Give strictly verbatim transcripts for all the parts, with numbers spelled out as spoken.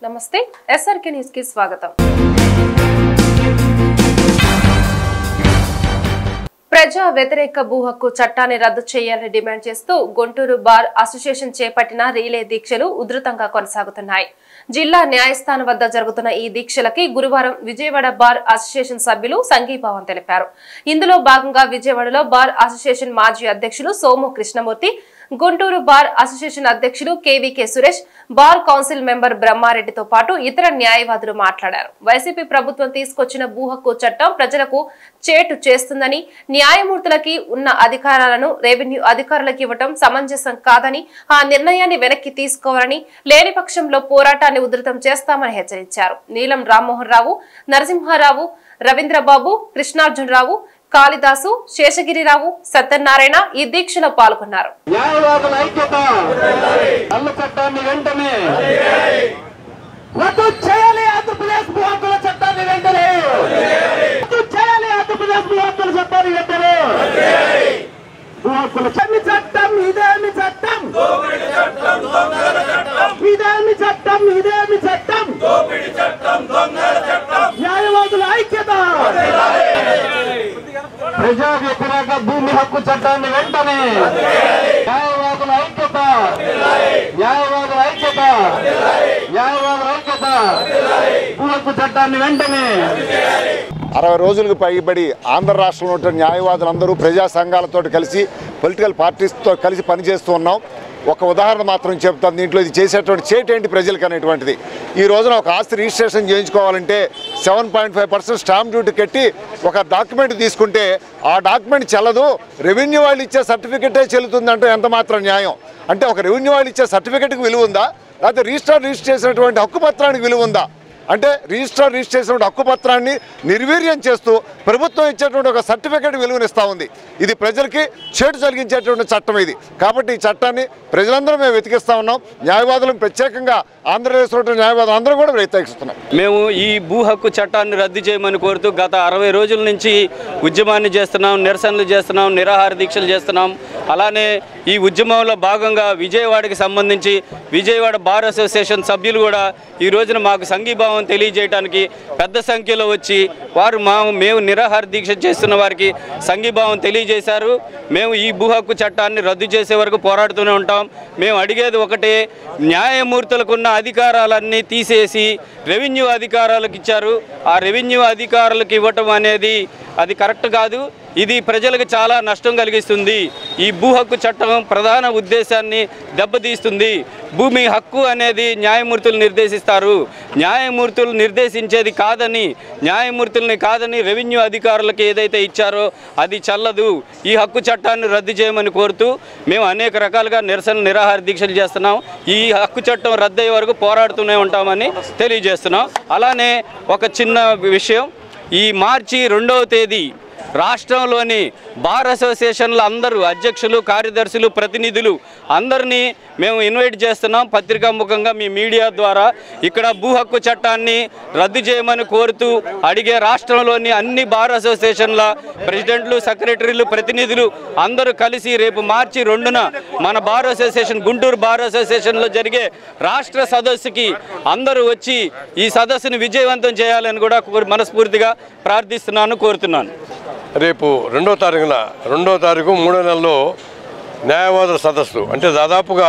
నమస్తే SRK news కి స్వాగతం. ప్రజా వ్యతిరేక భూ హక్కు చట్టాన్ని రద్దు చేయాలని డిమాండ్ చేస్తూ గుంటూరు బార్ అసోసియేషన్ చేపట్టిన రీలే దీక్షలు ఉధృతంగా కొనసాగుతున్నాయి. జిల్లా న్యాయస్థానం వద్ద జరుగుతున్న ఈ దీక్షలకి గురువారం విజయవాడ బార్ అసోసియేషన్ సభ్యులు సంఘీభావం తెలిపారు. ఇందులో భాగంగా విజయవాడలో బార్ అసోసియేషన్ మాజీ అధ్యక్షులు సోము కృష్ణమూర్తి, గుంటూరు బార్ అసోసియేషన్ అధ్యక్షులు KVK Suresh, bar council member బ్రహ్మారెడ్డితో పాటు ఇతర న్యాయవాదులు మాట్లాడారు. వైసీపీ ప్రభుత్వం తీసుకొచ్చిన భూ హక్కు చట్టం ప్రజలకు చేటు చేస్తుందని, న్యాయమూర్తులకి ఉన్న అధికారాలను రెవెన్యూ అధికారులకు ఇవ్వటం సమంజసం కాదని, ఆ నిర్ణయాన్ని వెనక్కి తీసుకోవాలని, లేని పక్షంలో పోరాటాన్ని ఉధృతం చేస్తామని హెచ్చరించారు. నీలం రామ్మోహన్ రావు, నరసింహారావు, రవీంద్రబాబు, కృష్ణార్జునరావు, కాళిదాసు, శేషగిరిరావు, సత్యనారాయణ ఈ దీక్షలో పాల్గొన్నారు. న్యాయవాదుల ఐక్యత నల్ల చట్టాన్ని వెంటనే రద్దు చేయాలి. ఆంధ్రప్రదేశ్ భూ హక్కుల చట్టాన్ని వెంటనే రద్దు చేయాలి. ఆంధ్రప్రదేశ్ భూ హక్కుల చట్టాన్ని వెంటనే భూ హక్కుల చట్టం ఇదేమి చట్టం ఇదేమి చట్టం ఇదేమి చట్టం న్యాయవాదుల ఐక్యత ప్రజా వ్యతిరేక భూమి హక్కు చట్టాన్ని వెంటనే న్యాయవాదుల ఐక్యత న్యాయవాదుల ఐక్యత న్యాయవాదుల ఐక్యత భూ హక్కు చట్టాన్ని వెంటనే అరవై రోజులకు పైబడి ఆంధ్ర రాష్ట్రంలో ఉన్న న్యాయవాదులందరూ ప్రజా సంఘాలతో కలిసి పొలిటికల్ పార్టీస్తో కలిసి పనిచేస్తూ ఉన్నాం. ఒక ఉదాహరణ మాత్రం చెప్తాను. దీంట్లో ఇది చేసేటువంటి చేటేంటి ప్రజలకు అనేటువంటిది. ఈ రోజున ఒక ఆస్తి రిజిస్ట్రేషన్ చేయించుకోవాలంటే seven point five percent stamp duty కట్టి ఒక డాక్యుమెంట్ తీసుకుంటే ఆ డాక్యుమెంట్ చెల్లదు, రెవెన్యూ వాళ్ళు ఇచ్చే సర్టిఫికెటే చెల్లుతుందంటే ఎంత మాత్రం న్యాయం? అంటే ఒక రెవెన్యూ వాళ్ళు ఇచ్చే సర్టిఫికెట్కి విలువ ఉందా, లేకపోతే రిజిస్టర్ రిజిస్టర్ చేసినటువంటి హక్కు పత్రానికి విలువ ఉందా? అంటే రిజిస్టర్ రిజిస్టర్ చేసినటువంటి హక్కు పత్రాన్ని నిర్వీర్యం చేస్తూ ప్రభుత్వం ఇచ్చేటువంటి ఒక సర్టిఫికేట్ విలువనిస్తూ ఉంది. ఇది ప్రజలకి చేటు జరిగించేటువంటి చట్టం ఇది. కాబట్టి ఈ చట్టాన్ని ప్రజలందరూ మేము వెతికిస్తూ ఉన్నాం. న్యాయవాదులను ప్రత్యేకంగా ఆంధ్రప్రదేశ్లో ఉన్న న్యాయవాదులు అందరూ కూడా వ్యతిరేకిస్తున్నాం. మేము ఈ భూ హక్కు చట్టాన్ని రద్దు చేయమని కోరుతూ గత అరవై రోజుల నుంచి ఉద్యమాన్ని చేస్తున్నాం, నిరసనలు చేస్తున్నాం, నిరాహార దీక్షలు చేస్తున్నాం. అలానే ఈ ఉద్యమంలో భాగంగా విజయవాడకి సంబంధించి విజయవాడ బార్ అసోసియేషన్ సభ్యులు కూడా ఈ రోజున మాకు సంఘీభావం తెలియజేయడానికి పెద్ద సంఖ్యలో వచ్చి వారు మా మేము నిరాహార దీక్ష చేస్తున్న వారికి సంఘీభావం తెలియజేశారు. మేము ఈ భూ హక్కు చట్టాన్ని రద్దు చేసే వరకు పోరాడుతూనే ఉంటాం. మేము అడిగేది ఒకటే, న్యాయమూర్తులకున్న అధికారాలన్నీ తీసేసి రెవెన్యూ అధికారాలకు ఇచ్చారు. ఆ రెవెన్యూ అధికారులకు ఇవ్వటం అనేది అది కరెక్ట్ కాదు. ఇది ప్రజలకు చాలా నష్టం కలిగిస్తుంది. ఈ భూ హక్కు చట్టం ప్రధాన ఉద్దేశాన్ని దెబ్బతీస్తుంది. భూమి హక్కు అనేది న్యాయమూర్తులు నిర్దేశిస్తారు. న్యాయమూర్తులు నిర్దేశించేది కాదని, న్యాయమూర్తుల్ని కాదని రెవెన్యూ అధికారులకు ఏదైతే ఇచ్చారో అది చల్లదు. ఈ హక్కు చట్టాన్ని రద్దు చేయమని కోరుతూ మేము అనేక రకాలుగా నిరసన నిరాహార దీక్షలు చేస్తున్నాం. ఈ హక్కు చట్టం రద్దయ్యే వరకు పోరాడుతూనే ఉంటామని తెలియజేస్తున్నాం. అలానే ఒక చిన్న విషయం, ఈ మార్చి రెండవ తేదీ రాష్ట్రంలోని బార్ అసోసియేషన్ల అందరూ అధ్యక్షులు, కార్యదర్శులు, ప్రతినిధులు అందరినీ మేము ఇన్వైట్ చేస్తున్నాం. పత్రికా ముఖంగా మీ మీడియా ద్వారా ఇక్కడ భూ హక్కు చట్టాన్ని రద్దు చేయమని కోరుతూ అడిగే రాష్ట్రంలోని అన్ని బార్ అసోసియేషన్ల ప్రెసిడెంట్లు, సెక్రటరీలు, ప్రతినిధులు అందరూ కలిసి రేపు మార్చి రెండున మన బార్ అసోసియేషన్ గుంటూరు బార్ అసోసియేషన్లో జరిగే రాష్ట్ర సదస్సుకి అందరూ వచ్చి ఈ సదస్సును విజయవంతం చేయాలని కూడా మనస్ఫూర్తిగా ప్రార్థిస్తున్నాను, కోరుతున్నాను. రేపు రెండో తారీఖున రెండో తారీఖు మూడో నెలలో న్యాయవాదుల సదస్సు, అంటే దాదాపుగా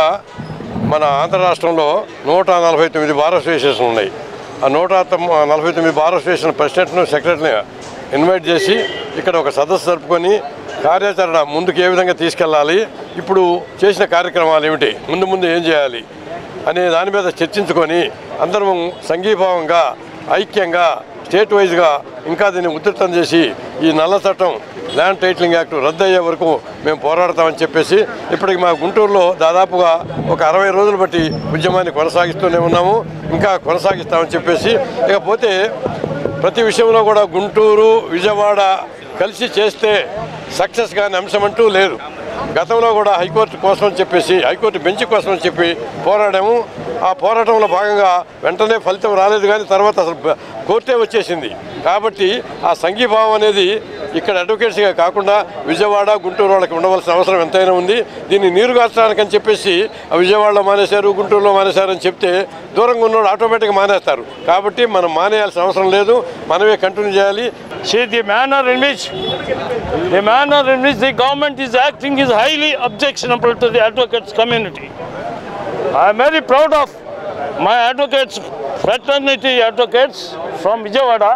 మన ఆంధ్ర రాష్ట్రంలో నూట నలభై తొమ్మిది బార్ అసోసియేషన్లు ఉన్నాయి. ఆ నూట నలభై తొమ్మిది బార్ అసోసియేషన్ ప్రెసిడెంట్ను, సెక్రటరీని ఇన్వైట్ చేసి ఇక్కడ ఒక సదస్సు జరుపుకొని కార్యాచరణ ముందుకు ఏ విధంగా తీసుకెళ్ళాలి, ఇప్పుడు చేసిన కార్యక్రమాలు ఏమిటి, ముందు ముందు ఏం చేయాలి అనే దాని మీద చర్చించుకొని అందరం సంఘీభావంగా ఐక్యంగా స్టేట్ వైజ్గా ఇంకా దీన్ని ఉధృతం చేసి ఈ నల్ల చట్టం ల్యాండ్ టైటిలింగ్ యాక్ట్ రద్దు అయ్యే వరకు మేము పోరాడతామని చెప్పేసి ఇప్పటికి మా గుంటూరులో దాదాపుగా ఒక అరవై రోజులు బట్టి ఉద్యమాన్ని కొనసాగిస్తూనే ఉన్నాము, ఇంకా కొనసాగిస్తామని చెప్పేసి. ఇకపోతే ప్రతి విషయంలో కూడా గుంటూరు, విజయవాడ కలిసి చేస్తే సక్సెస్ కాని అంశం అంటూ లేదు. గతంలో కూడా హైకోర్టు కోసం చెప్పేసి హైకోర్టు బెంచ్ కోసం అని చెప్పి పోరాడాము. ఆ పోరాటంలో భాగంగా వెంటనే ఫలితం రాలేదు, కానీ తర్వాత అసలు కోర్టే వచ్చేసింది. కాబట్టి ఆ సంఘీభావం అనేది ఇక్కడ అడ్వకేట్స్గా కాకుండా విజయవాడ గుంటూరు వాళ్ళకి ఉండవలసిన అవసరం ఎంతైనా ఉంది. దీన్ని నీరు గార్చడానికి అని చెప్పేసి విజయవాడలో మానేశారు, గుంటూరులో మానేశారు అని చెప్తే దూరంగా ఉన్నోడు ఆటోమేటిక్గా మానేస్తారు. కాబట్టి మనం మానేయాల్సిన అవసరం లేదు, మనమే కంటిన్యూ చేయాలి. See, the manner in which the manner in which the government is acting is highly objectionable to the advocates community. I am very proud of my advocates, fraternity advocates from Vijayawada.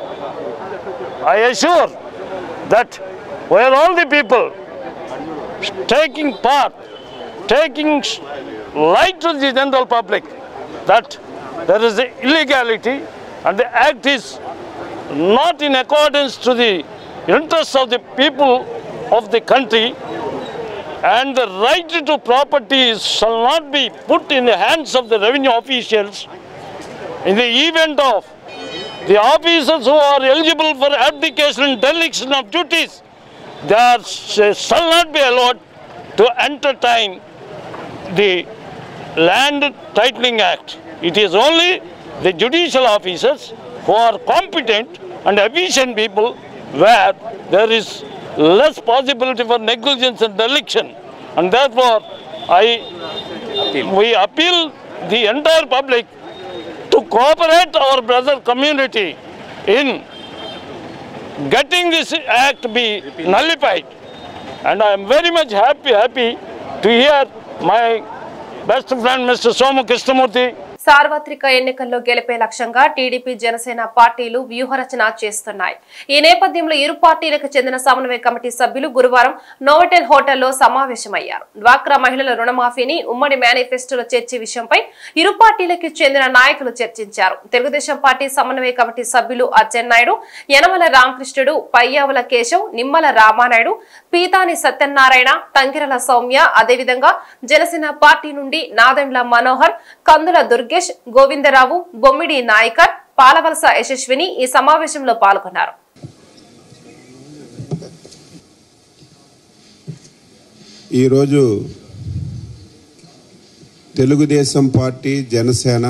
I assure that where all the people taking part, taking light to the general public, that there is the illegality and the act is not in accordance to the interests of the people of the country, and the right to property shall not be put in the hands of the revenue officials. In the event of the officers who are eligible for abdication and dereliction of duties, they are, shall not be allowed to entertain the Land Titling Act. It is only the judicial officers who are competent and efficient people where there is less possibility for negligence and dereliction. And therefore, I, we appeal the entire public to cooperate our brother community in getting this act be nullified. And I am very much happy, happy to hear my best friend Mister Somu Krishnamurthy. సార్వత్రిక ఎన్నికల్లో గెలిపే లక్ష్యంగా TDP Janasena పార్టీలు వ్యూహరచన చేస్తున్నాయి. ఈ నేపథ్యంలో ఇరు పార్టీలకు చెందిన సమన్వయ కమిటీ సభ్యులు గురువారం నోవోటెల్ హోటల్లో సమావేశమయ్యారు. డ్వాక్రా మహిళల రుణమాఫీని ఉమ్మడి మేనిఫెస్టోలో చేర్చే విషయంపై ఇరు పార్టీలకు చెందిన నాయకులు చర్చించారు. తెలుగుదేశం పార్టీ సమన్వయ కమిటీ సభ్యులు అచ్చెన్నాయుడు, యనమల రామకృష్ణుడు, పయ్యావుల కేశవ్, నిమ్మల రామానాయుడు, పీతాని సత్యనారాయణ, తంగిరల సౌమ్య, అదేవిధంగా జనసేన పార్టీ నుండి నాదెండ్ల మనోహర్, కందుల దుర్గేష్, గోవిందరావు, బొమ్మిడి నాయకర్, పాలవలస యశస్విని ఈ సమావేశంలో పాల్గొన్నారు. ఈరోజు తెలుగుదేశం పార్టీ జనసేన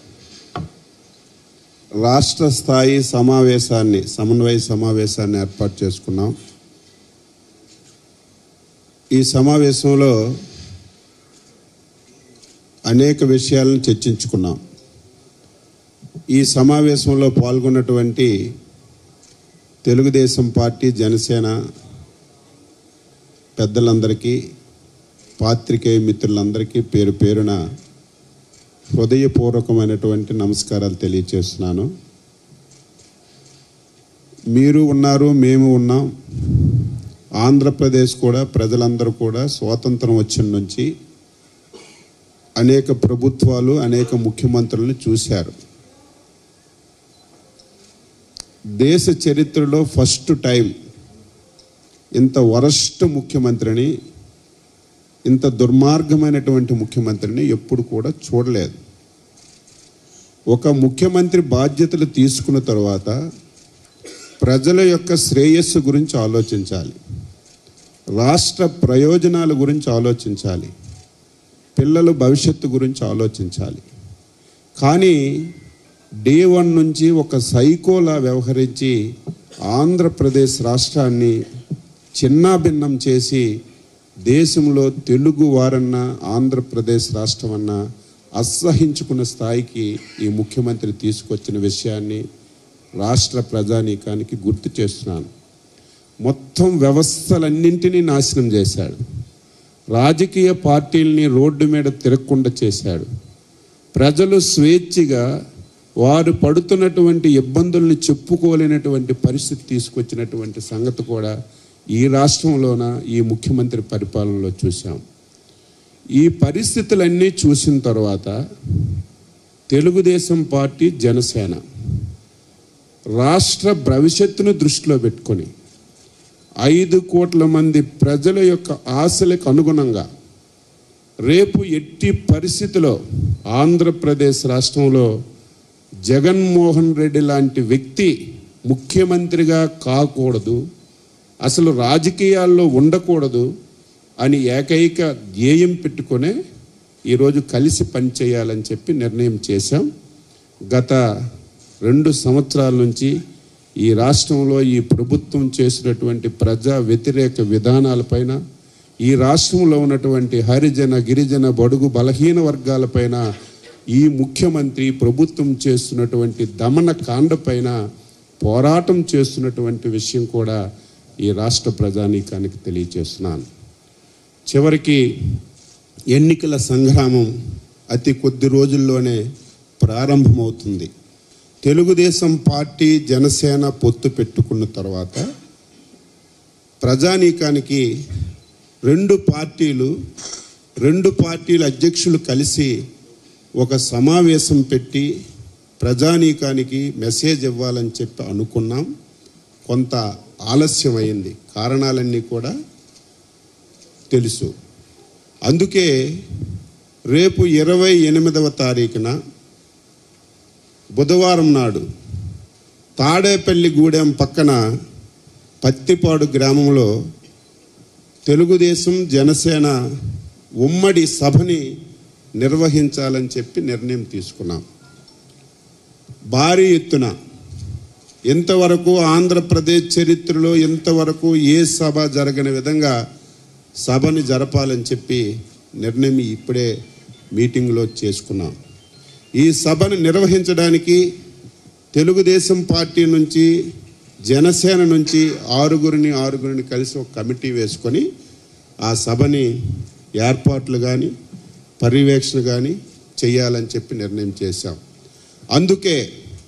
రాష్ట్ర స్థాయి సమావేశాన్ని సమన్వయ సమావేశాన్ని ఏర్పాటు చేసుకున్నాం. ఈ సమావేశంలో అనేక విషయాలను చర్చించుకున్నాం. ఈ సమావేశంలో పాల్గొన్నటువంటి తెలుగుదేశం పార్టీ జనసేన పెద్దలందరికీ, పాత్రికేయ మిత్రులందరికీ పేరు పేరున హృదయపూర్వకమైనటువంటి నమస్కారాలు తెలియజేస్తున్నాను. మీరు ఉన్నారు, మేము ఉన్నాం. ఆంధ్రప్రదేశ్ కూడా ప్రజలందరూ కూడా స్వాతంత్రం వచ్చిన నుంచి అనేక ప్రభుత్వాలు, అనేక ముఖ్యమంత్రులను చూశారు. దేశ చరిత్రలో ఫస్ట్ టైం ఇంత వరస్ట్ ముఖ్యమంత్రిని, ఇంత దుర్మార్గమైనటువంటి ముఖ్యమంత్రిని ఎప్పుడు కూడా చూడలేదు. ఒక ముఖ్యమంత్రి బాధ్యతలు తీసుకున్న తర్వాత ప్రజల యొక్క శ్రేయస్సు గురించి ఆలోచించాలి, రాష్ట్ర ప్రయోజనాల గురించి ఆలోచించాలి, పిల్లల భవిష్యత్తు గురించి ఆలోచించాలి. కానీ డే వన్ నుంచి ఒక సైకోలా వ్యవహరించి ఆంధ్రప్రదేశ్ రాష్ట్రాన్ని చిన్నాభిన్నం చేసి దేశంలో తెలుగు వారన్నా ఆంధ్రప్రదేశ్ రాష్ట్రం అన్నా అసహించుకున్న స్థాయికి ఈ ముఖ్యమంత్రి తీసుకొచ్చిన విషయాన్ని రాష్ట్ర ప్రజానీకానికి గుర్తు చేస్తున్నాను. మొత్తం వ్యవస్థలన్నింటినీ నాశనం చేశాడు. రాజకీయ పార్టీల్ని రోడ్డు మీద తిరగకుండా చేశాడు. ప్రజలు స్వేచ్ఛగా వారు పడుతున్నటువంటి ఇబ్బందుల్ని చెప్పుకోలేనటువంటి పరిస్థితి తీసుకొచ్చినటువంటి సంగతి కూడా ఈ రాష్ట్రంలోన ఈ ముఖ్యమంత్రి పరిపాలనలో చూసాం. ఈ పరిస్థితులన్నీ చూసిన తర్వాత తెలుగుదేశం పార్టీ జనసేన రాష్ట్ర భవిష్యత్తును దృష్టిలో పెట్టుకొని ఐదు కోట్ల మంది ప్రజల యొక్క ఆశలకు అనుగుణంగా రేపు ఎట్టి పరిస్థితిలో ఆంధ్రప్రదేశ్ రాష్ట్రంలో జగన్మోహన్ రెడ్డి లాంటి వ్యక్తి ముఖ్యమంత్రిగా కాకూడదు, అసలు రాజకీయాల్లో ఉండకూడదు అని ఏకైక ధ్యేయం పెట్టుకునే ఈరోజు కలిసి పనిచేయాలని చెప్పి నిర్ణయం చేశాం. గత రెండు సంవత్సరాల నుంచి ఈ రాష్ట్రంలో ఈ ప్రభుత్వం చేసినటువంటి ప్రజా వ్యతిరేక విధానాలపైన, ఈ రాష్ట్రంలో ఉన్నటువంటి హరిజన గిరిజన బడుగు బలహీన వర్గాలపైన ఈ ముఖ్యమంత్రి ప్రభుత్వం చేస్తున్నటువంటి దమన కాండపైన పోరాటం చేస్తున్నటువంటి విషయం కూడా ఈ రాష్ట్ర ప్రజానీకానికి తెలియజేస్తున్నాను. చివరికి ఎన్నికల సంగ్రామం అతి కొద్ది రోజుల్లోనే ప్రారంభమవుతుంది. తెలుగుదేశం పార్టీ జనసేన పొత్తు పెట్టుకున్న తర్వాత ప్రజానీకానికి రెండు పార్టీలు రెండు పార్టీల అధ్యక్షులు కలిసి ఒక సమావేశం పెట్టి ప్రజానీకానికి మెసేజ్ ఇవ్వాలని చెప్పి అనుకున్నాం. కొంత ఆలస్యమైంది, కారణాలన్నీ కూడా తెలుసు. అందుకే రేపు ఇరవై ఎనిమిదవ తారీఖున బుధవారం నాడు తాడేపల్లిగూడెం పక్కన పత్తిపాడు గ్రామంలో తెలుగుదేశం జనసేన ఉమ్మడి సభని నిర్వహించాలని చెప్పి నిర్ణయం తీసుకున్నాం. భారీ ఎత్తున ఇంతవరకు ఆంధ్రప్రదేశ్ చరిత్రలో ఇంతవరకు ఏ సభ జరగని విధంగా సభని జరపాలని చెప్పి నిర్ణయం ఇప్పుడే మీటింగ్లో చేసుకున్నాం. ఈ సభను నిర్వహించడానికి తెలుగుదేశం పార్టీ నుంచి జనసేన నుంచి ఆరుగురిని ఆరుగురిని కలిసి ఒక కమిటీ వేసుకొని ఆ సభని ఏర్పాట్లు కానీ పర్యవేక్షణ కానీ చేయాలని చెప్పి నిర్ణయం చేశాం. అందుకే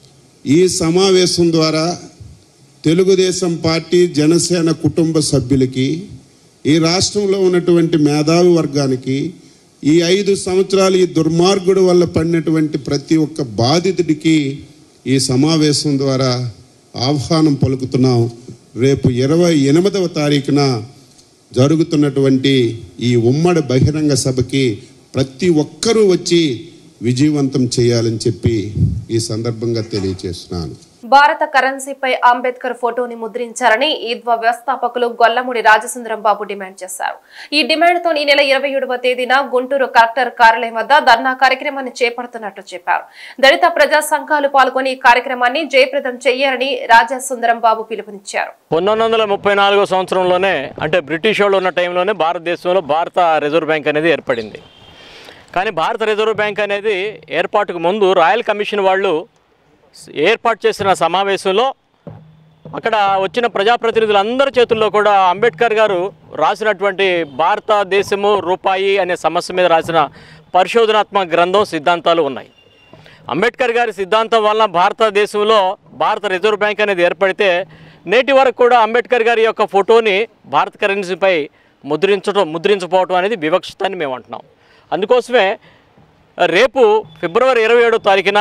ఈ సమావేశం ద్వారా తెలుగుదేశం పార్టీ జనసేన కుటుంబ సభ్యులకి, ఈ రాష్ట్రంలో ఉన్నటువంటి మేధావి వర్గానికి, ఈ ఐదు సంవత్సరాలు ఈ దుర్మార్గుడు వల్ల పడినటువంటి ప్రతి ఒక్క బాధితుడికి ఈ సమావేశం ద్వారా ఆహ్వానం పలుకుతున్నాం. రేపు ఇరవై ఎనిమిదవ తారీఖున జరుగుతున్నటువంటి ఈ ఉమ్మడి బహిరంగ సభకి ప్రతి ఒక్కరూ వచ్చి విజయవంతం చేయాలని చెప్పి ఈ సందర్భంగా తెలియజేస్తున్నాను. భారత కరెన్సీపై అంబేద్కర్ ఫోటోని ముద్రించాలని ఈద్వా వ్యవస్థాపకులు గొల్లమూడి రాజసుందరం బాబు డిమాండ్ చేశారు. ఈ డిమాండ్తో ఈ నెల ఇరవై ఏడవ తేదీన గుంటూరు కలెక్టర్ కార్యాలయం వద్ద ధర్నా కార్యక్రమాన్ని చేపడుతున్నట్లు చెప్పారు. దళిత ప్రజా సంఘాలు పాల్గొని ఈ కార్యక్రమాన్ని జయప్రదం చేయాలని రాజసుందరం బాబు పిలుపునిచ్చారు. పంతొమ్మిది వందల ముప్పై నాలుగో సంవత్సరంలోనే, అంటే బ్రిటిష్ వాళ్ళు ఉన్న టైంలోనే భారతదేశంలో భారత రిజర్వ్ బ్యాంక్ అనేది ఏర్పడింది. కానీ భారత రిజర్వ్ బ్యాంక్ అనేది ఏర్పాటుకు ముందు రాయల్ కమిషన్ వాళ్ళు ఏర్పాటు చేసిన సమావేశంలో అక్కడ వచ్చిన ప్రజాప్రతినిధులందరి చేతుల్లో కూడా అంబేద్కర్ గారు రాసినటువంటి భారతదేశము రూపాయి అనే సమస్య మీద రాసిన పరిశోధనాత్మక గ్రంథం సిద్ధాంతాలు ఉన్నాయి. అంబేద్కర్ గారి సిద్ధాంతం వలన భారతదేశంలో భారత రిజర్వ్ బ్యాంక్ అనేది ఏర్పడితే నేటి వరకు కూడా అంబేద్కర్ గారి యొక్క ఫోటోని భారత కరెన్సీపై ముద్రించడం ముద్రించకపోవడం అనేది వివక్షత అని మేము అంటున్నాం. అందుకోసమే రేపు ఫిబ్రవరి ఇరవై ఏడో తారీఖున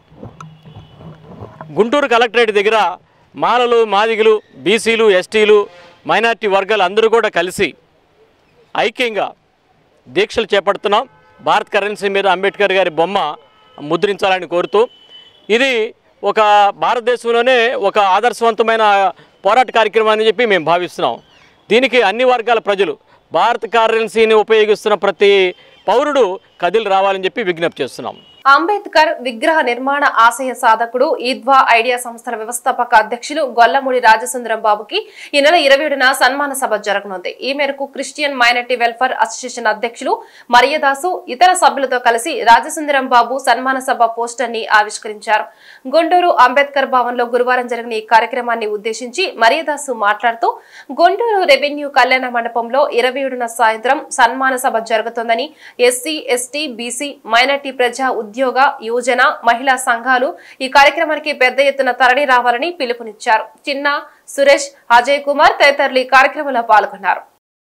గుంటూరు కలెక్టరేట్ దగ్గర మాలలు, మాదిగలు, బీసీలు, ఎస్టీలు, మైనార్టీ వర్గాలు అందరూ కూడా కలిసి ఐక్యంగా దీక్షలు చేపడుతున్నాం. భారత కరెన్సీ మీద అంబేద్కర్ గారి బొమ్మ ముద్రించాలని కోరుతూ, ఇది ఒక భారతదేశంలోనే ఒక ఆదర్శవంతమైన పోరాట కార్యక్రమాన్ని చెప్పి మేము భావిస్తున్నాం. దీనికి అన్ని వర్గాల ప్రజలు, భారత కరెన్సీని ఉపయోగిస్తున్న ప్రతి పౌరుడు కదిలి రావాలని చెప్పి విజ్ఞప్తి చేస్తున్నాం. అంబేద్కర్ విగ్రహ నిర్మాణ ఆశయ సాధకుడు ఈద్వా ఐడియా సంస్థల వ్యవస్థాపక అధ్యక్షులు గొల్లమూడి రాజసుందరం బాబుకి ఈ నెల ఇరవై ఏడున సన్మాన సభ జరగనుంది. ఈ మేరకు క్రిస్టియన్ మైనారిటీ వెల్ఫేర్ అసోసియేషన్ అధ్యక్షులు మరియదాసు ఇతర సభ్యులతో కలిసి రాజసుందరం బాబు సన్మాన సభ పోస్టర్ ని ఆవిష్కరించారు. గుంటూరు అంబేద్కర్ భవన్ లో గురువారం జరిగిన ఈ కార్యక్రమాన్ని ఉద్దేశించి మరియదాసు మాట్లాడుతూ, గుంటూరు రెవెన్యూ కళ్యాణ మండపంలో ఇరవై ఏడున సాయంత్రం సన్మాన సభ జరుగుతోందని, ఎస్సీ, ఎస్టీ, బీసీ, మైనారిటీ ప్రజా ఉద్యోగ, యువజన, మహిళా సంఘాలు ఈ కార్యక్రమానికి పెద్ద ఎత్తున తరలి రావాలని పిలుపునిచ్చారు. చిన్న, సురేష్, అజయ్ కుమార్ తదితరులు ఈ కార్యక్రమంలో పాల్గొన్నారు.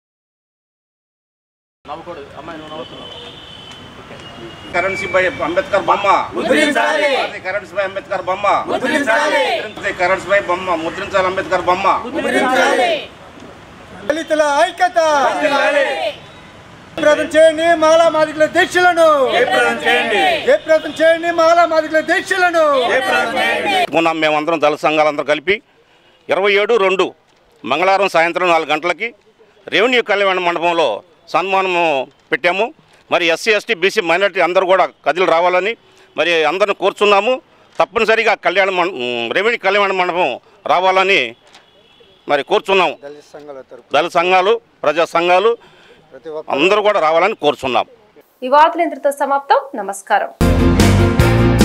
కరెన్సీపై అంబేద్కర్ బొమ్మ ముద్రించాలి. కరెన్సీపై అంబేద్కర్ బొమ్మ ముద్రించాలి. కరెన్సీపై బొమ్మ ముద్రించాలి. అంబేద్కర్ బొమ్మ ముద్రించాలి. దళితుల ఐక్యత జయప్రదం చేయండి. మాలా మాదిగల దీక్షలను జయప్రదం చేయండి. జయప్రదం చేయండి. మాలా మాదిగల దీక్షలను జయప్రదం చేయండి. మొన్న మేమందరం దళిత సంఘాలందరూ కలిపి ఇరవై ఏడు రెండు మంగళవారం సాయంత్రం నాలుగు గంటలకి రెవెన్యూ కళ్యాణ మండపంలో సన్మానము పెట్టాము. మరి ఎస్సీ, ఎస్టీ, బీసీ, మైనారిటీ అందరూ కూడా కదిలి రావాలని మరి అందరిని కోరుచున్నాము. తప్పనిసరిగా కళ్యాణ రెవెన్యూ కళ్యాణ మండపం రావాలని మరి కోరుచున్నాం. దళిత సంఘాలు, ప్రజా సంఘాలు అందరూ కూడా రావాలని కోరుచున్నాం. ఈ వార్తలు ఇంతటితో సమాప్తం. నమస్కారం.